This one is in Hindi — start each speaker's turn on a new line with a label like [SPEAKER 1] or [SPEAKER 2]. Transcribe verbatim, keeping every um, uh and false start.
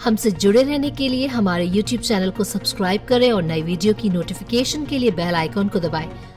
[SPEAKER 1] हमसे जुड़े रहने के लिए हमारे यूट्यूब चैनल को सब्सक्राइब करें और नई वीडियो की नोटिफिकेशन के लिए बेल आइकॉन को दबाएं।